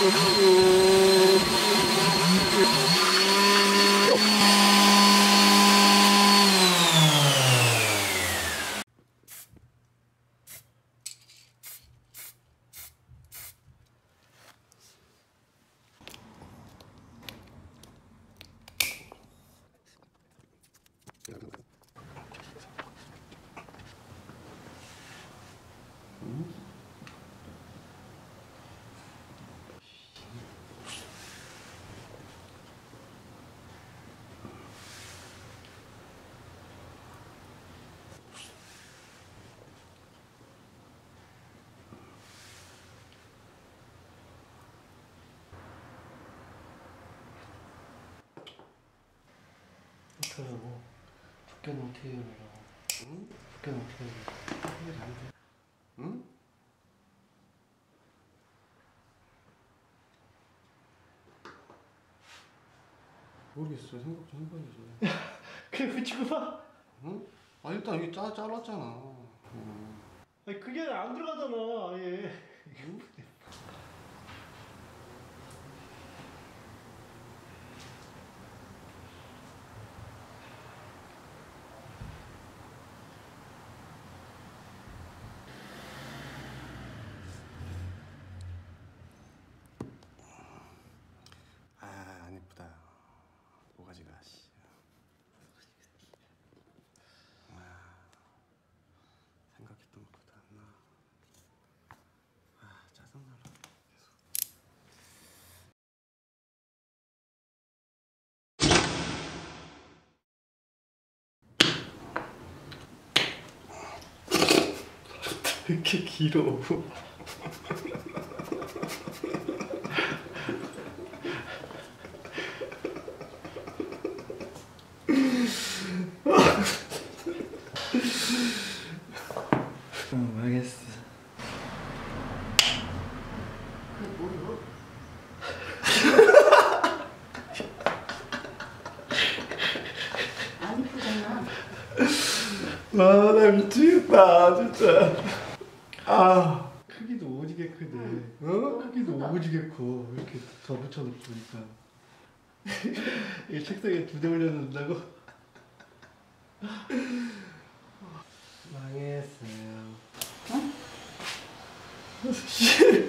어떡하라고? 죽겠는 어떻게 해요? 응? 죽겠는 어떻게 해요? 이게 안 돼. 응? 모르겠어. 생각 좀 해봐야지. 그냥 붙이고 봐. 응? 아 일단 여기 잘랐잖아. 아니 그게 안 들어가잖아 아예. 응? 안 예쁘다. 모가지가 씨. 생각했던 것보다 안 나. 짜증나라. 왜 이렇게 길어? 알겠어. 안 이쁘잖아. 나 미치겠다 진짜. 크기도 오지게 크네. 크기도 오지게 커. 이렇게 더 붙여놓으니까. 이 책상에 2대 올려놓는다고? 망했어요. 응?